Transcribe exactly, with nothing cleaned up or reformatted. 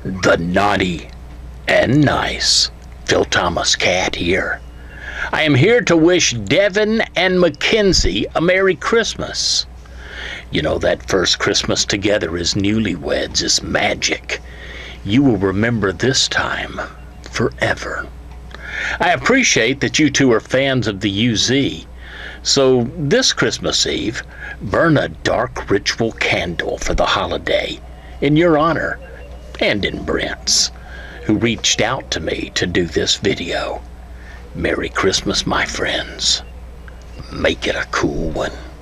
The naughty and nice Phil Thomas Cat here. I am here to wish Devin and Mackenzie a Merry Christmas. You know, that first Christmas together as newlyweds is magic. You will remember this time forever. I appreciate that you two are fans of the U Z. So this Christmas Eve, burn a dark ritual candle for the holiday in your honor and in Brent's, who reached out to me to do this video. Merry Christmas, my friends. Make it a cool one.